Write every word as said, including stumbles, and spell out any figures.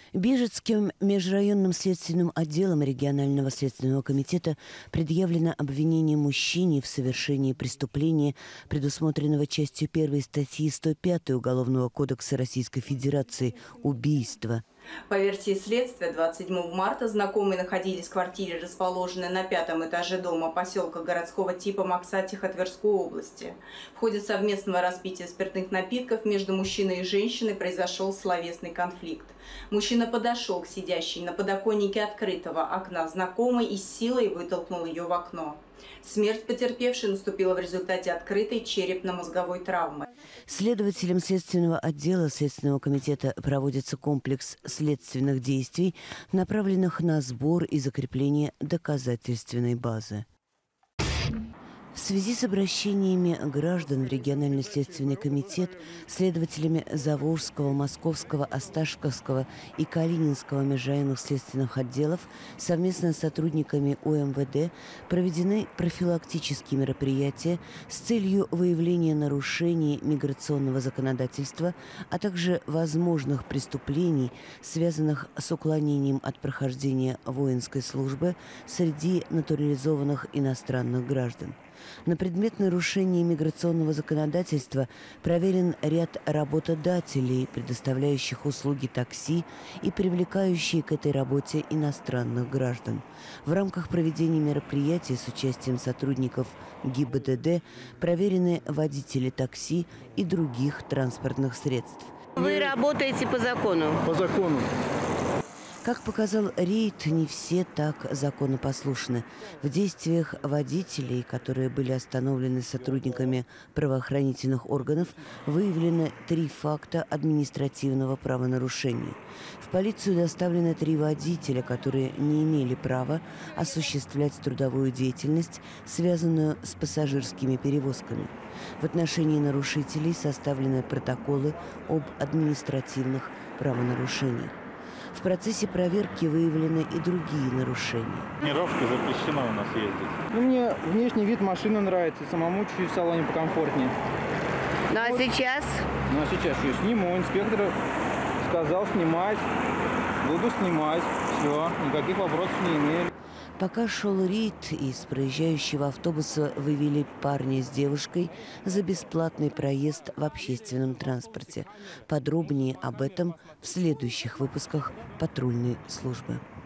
Бежецким межрайонным следственным отделом регионального следственного комитета предъявлено обвинение мужчине в совершении преступления, предусмотренного частью первой статьи сто пятой Уголовного кодекса Российской Федерации «Убийство». По версии следствия, двадцать седьмого марта знакомые находились в квартире, расположенной на пятом этаже дома поселка городского типа Максатиха Тверской области. В ходе совместного распития спиртных напитков между мужчиной и женщиной произошел словесный конфликт. Мужчина подошел к сидящей на подоконнике открытого окна знакомой и с силой вытолкнул ее в окно. Смерть потерпевшей наступила в результате открытой черепно-мозговой травмы. Следователям следственного отдела Следственного комитета проводится комплекс следственных действий, направленных на сбор и закрепление доказательственной базы. В связи с обращениями граждан в региональный следственный комитет следователями Заволжского, Московского, Осташковского и Калининского межрайонных следственных отделов совместно с сотрудниками У эм вэ дэ проведены профилактические мероприятия с целью выявления нарушений миграционного законодательства, а также возможных преступлений, связанных с уклонением от прохождения воинской службы среди натурализованных иностранных граждан. На предмет нарушения миграционного законодательства проверен ряд работодателей, предоставляющих услуги такси и привлекающие к этой работе иностранных граждан. В рамках проведения мероприятий с участием сотрудников гэ и бэ дэ дэ проверены водители такси и других транспортных средств. Вы работаете по закону? По закону. Как показал рейд, не все так законопослушны. В действиях водителей, которые были остановлены сотрудниками правоохранительных органов, выявлено три факта административного правонарушения. В полицию доставлены три водителя, которые не имели права осуществлять трудовую деятельность, связанную с пассажирскими перевозками. В отношении нарушителей составлены протоколы об административных правонарушениях. В процессе проверки выявлены и другие нарушения. Тонировка запрещена у нас ездить. Ну, мне внешний вид машины нравится, самому чуть-чуть в салоне покомфортнее. Ну а вот. сейчас? Ну а сейчас я сниму. Инспектор сказал снимать. Буду снимать. Все, никаких вопросов не имею. Пока шел рейд, из проезжающего автобуса вывели парня с девушкой за бесплатный проезд в общественном транспорте. Подробнее об этом в следующих выпусках патрульной службы.